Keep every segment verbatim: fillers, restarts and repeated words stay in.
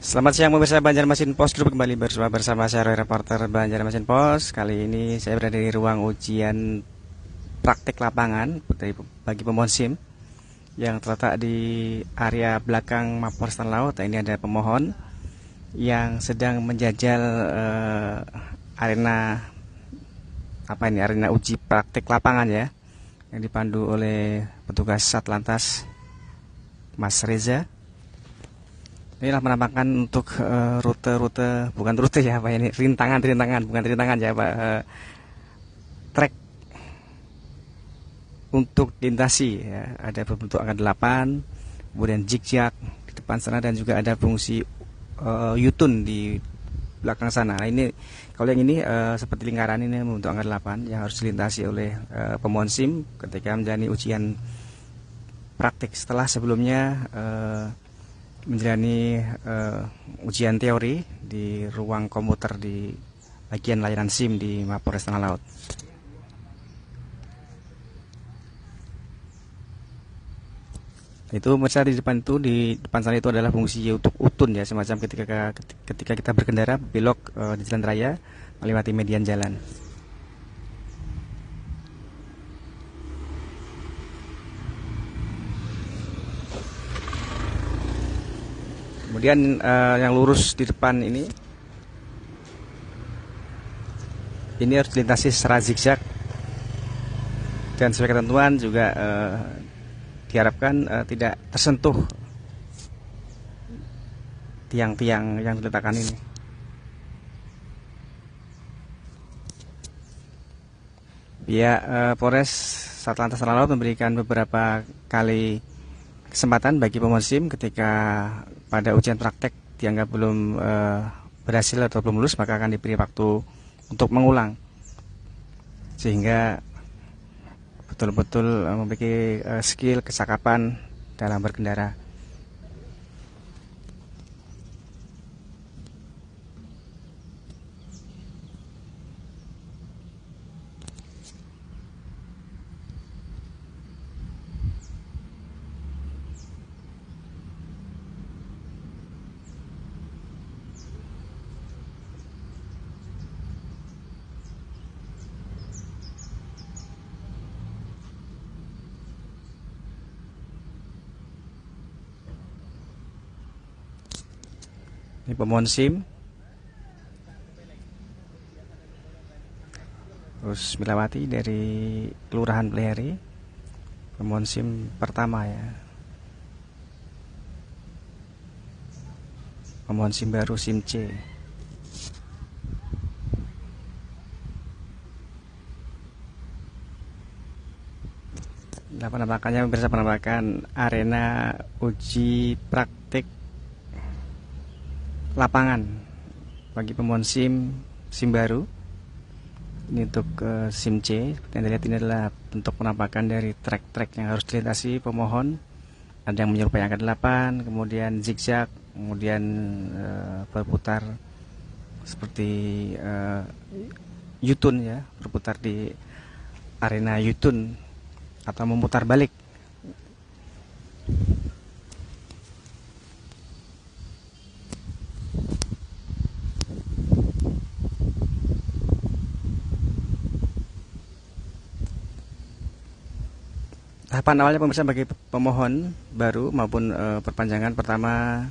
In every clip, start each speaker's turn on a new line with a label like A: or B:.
A: Selamat siang pemirsa Banjarmasin Post Group, kembali bersama bersama saya Roy, reporter Banjarmasin Post. Kali ini saya berada di ruang ujian praktik lapangan dari bagi pemohon SIM yang terletak di area belakang Mapores Tanah Laut. Ini ada pemohon yang sedang menjajal uh, arena apa ini arena uji praktik lapangan ya, yang dipandu oleh petugas Satlantas Mas Reza. Inilah penampakan untuk rute-rute, uh, bukan rute ya Pak, ini rintangan-rintangan, bukan rintangan ya Pak, uh, trek untuk lintasi ya. Ada berbentuk angka delapan, kemudian zigzag di depan sana, dan juga ada fungsi uh, U-turn di belakang sana. Nah, ini kalau yang ini uh, seperti lingkaran, ini membentuk angka delapan yang harus dilintasi oleh uh, pemohon SIM ketika menjalani ujian praktik setelah sebelumnya uh, menjalani uh, ujian teori di ruang komputer di bagian layanan SIM di Mapores Tanah Laut. Itu mereka di depan itu, di depan sana itu adalah fungsi untuk U-turn ya, semacam ketika ketika kita berkendara belok uh, di jalan raya melewati median jalan. Kemudian uh, yang lurus di depan ini ini harus dilintasi secara zigzag, dan sesuai ketentuan juga uh, diharapkan uh, tidak tersentuh tiang-tiang yang diletakkan ini. Pihak uh, Polres Satlantas Tanah Laut memberikan beberapa kali kesempatan bagi pemohon SIM ketika pada ujian praktek dianggap belum uh, berhasil atau belum lulus, maka akan diberi waktu untuk mengulang sehingga betul-betul uh, memiliki uh, skill, kecakapan dalam berkendara. Ini pemohon SIM terus Milawati dari Kelurahan Pleheri, pemohon SIM pertama ya, pemohon SIM baru SIM C. Nah, penampakannya bisa penampakan arena uji praktik lapangan bagi pemohon SIM SIM baru. Ini untuk uh, SIM C. Seperti yang dilihat, ini adalah bentuk penampakan dari trek-trek yang harus dilintasi pemohon. Ada yang menyerupai angka delapan, kemudian zigzag, kemudian uh, berputar seperti uh, U-turn ya, berputar di arena U-turn atau memutar balik. Tahapan awalnya pemirsa bagi pemohon baru maupun e, perpanjangan, pertama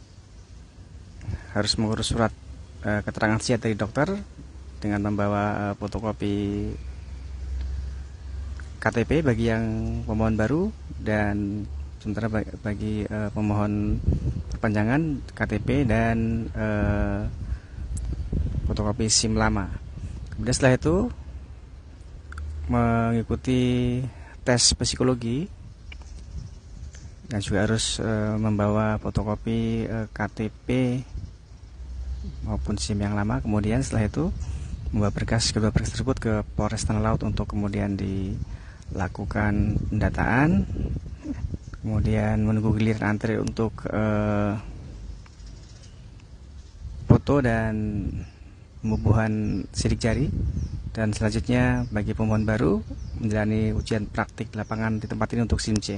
A: harus mengurus surat e, keterangan sehat dari dokter dengan membawa e, fotokopi K T P bagi yang pemohon baru, dan sementara bagi, bagi e, pemohon perpanjangan K T P dan e, fotokopi SIM lama. Kemudian setelah itu mengikuti tes psikologi dan juga harus e, membawa fotokopi e, K T P maupun SIM yang lama. Kemudian setelah itu membawa berkas kedua berkas tersebut ke Polres Tanah Laut untuk kemudian dilakukan pendataan, kemudian menunggu giliran antri untuk e, foto dan pembubuhan sidik jari. Dan selanjutnya bagi pemohon baru menjalani ujian praktik lapangan di tempat ini untuk SIM C.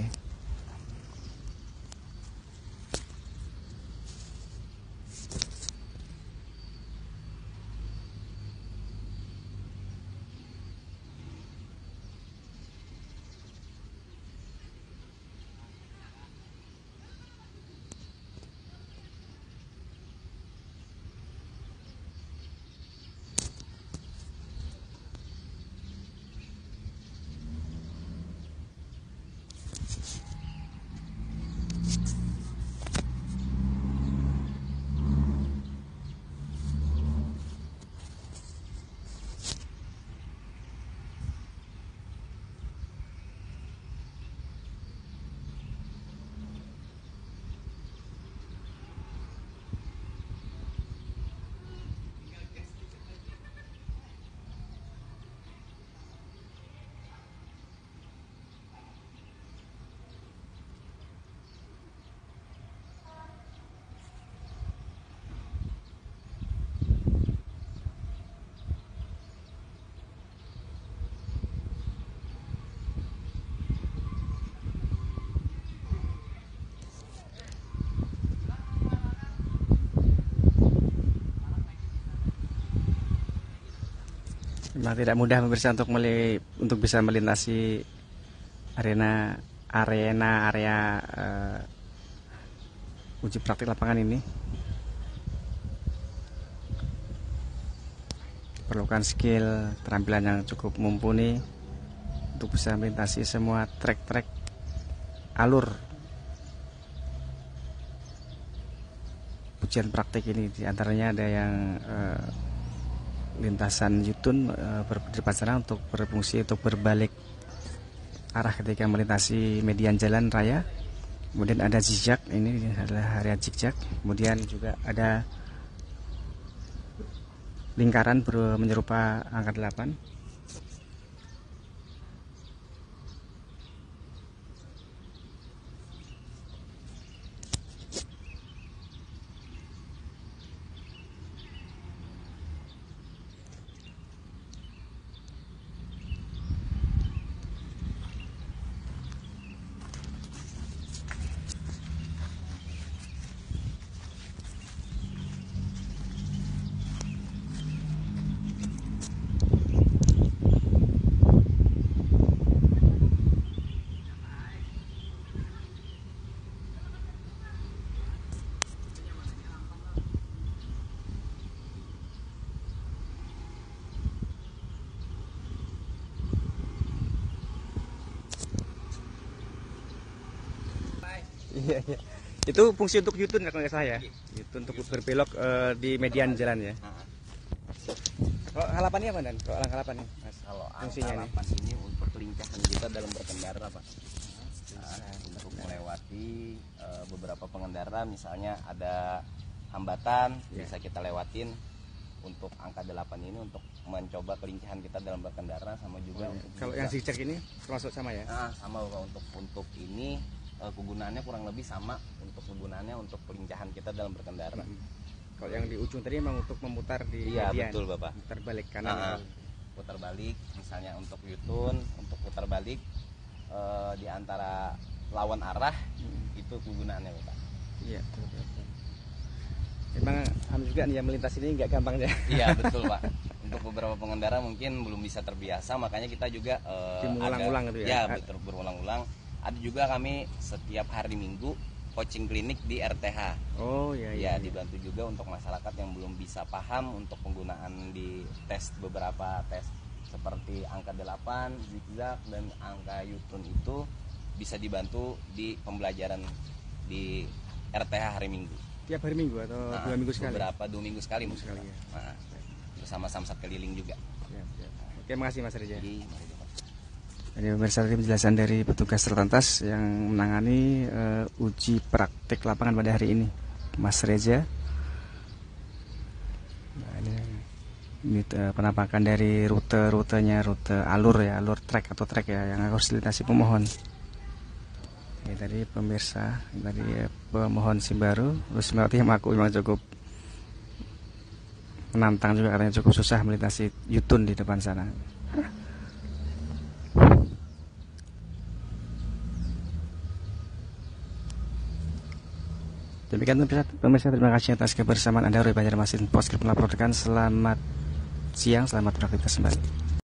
A: Memang tidak mudah pemirsa untuk meli untuk bisa melintasi arena arena area uh, uji praktik lapangan ini. Perlukan skill, keterampilan yang cukup mumpuni untuk bisa melintasi semua trek-trek alur ujian praktik ini. Di antaranya ada yang uh, lintasan Yutun uh, berdepan sana untuk berfungsi untuk berbalik arah ketika melintasi median jalan raya. Kemudian ada zigzag, ini adalah area zigzag. Kemudian juga ada lingkaran menyerupa angka delapan. Iya, iya. Itu fungsi untuk Yutun ya kalau nggak salah ya. Yutun untuk berbelok uh, di median jalan ya. Kalau halapannya apa dan? Kalau angka delapan nih, Mas.
B: Kalau
A: fungsinya
B: angka delapan ini untuk kelincahan kita dalam berkendara, Pak. Nah, untuk melewati uh, beberapa pengendara, misalnya ada hambatan, yeah, bisa kita lewatin. Untuk angka delapan ini untuk mencoba kelincahan kita dalam berkendara, sama juga oh, untuk
A: kalau juga, yang zigzag ini termasuk sama ya?
B: Nah, sama Pak. Untuk untuk ini kegunaannya kurang lebih sama untuk kegunaannya untuk pelincahan kita dalam berkendara. Hmm.
A: Kalau yang di ujung tadi memang untuk memutar di
B: iya,
A: median.
B: Betul Bapak.
A: Putar balik kanan.
B: Nah, putar balik, misalnya untuk Yutun, untuk putar balik eh, di antara lawan arah, hmm, itu kegunaannya Bapak.
A: Iya, betul, betul. Memang anu juga nih yang melintas ini nggak gampang ya.
B: Iya betul Pak. Untuk beberapa pengendara mungkin belum bisa terbiasa, makanya kita juga eh,
A: diulang-ulang gitu ya.
B: Ya betul, berulang-ulang. Ada juga kami setiap hari Minggu coaching klinik di R T H.
A: Oh iya, iya.
B: Ya, dibantu juga untuk masyarakat yang belum bisa paham untuk penggunaan di tes beberapa tes seperti angka delapan, zigzag dan angka Yutun itu bisa dibantu di pembelajaran di R T H hari Minggu.
A: Tiap hari Minggu atau nah, dua minggu sekali?
B: Beberapa dua minggu sekali, minggu sekali ya. Nah, bersama Samsat Keliling juga.
A: Ya, ya. Oke, makasih Mas Reza.
B: Jadi,
A: Ini pemirsa tadi penjelasan dari petugas Terlantas yang menangani uh, uji praktik lapangan pada hari ini, Mas Reza. Nah, ini, ini uh, penampakan dari rute-rutenya, rute alur ya, alur trek atau trek ya yang harus dilintasi pemohon. Ini tadi pemirsa, tadi uh, pemohon SIM baru, terus melewati aku memang cukup menantang juga, katanya cukup susah melintasi Yutun di depan sana. Demikian pemirsa, pemirsa terima kasih atas kebersamaan Anda. Roy Banjarmasin Post melaporkan. Selamat siang, selamat beraktivitas kembali.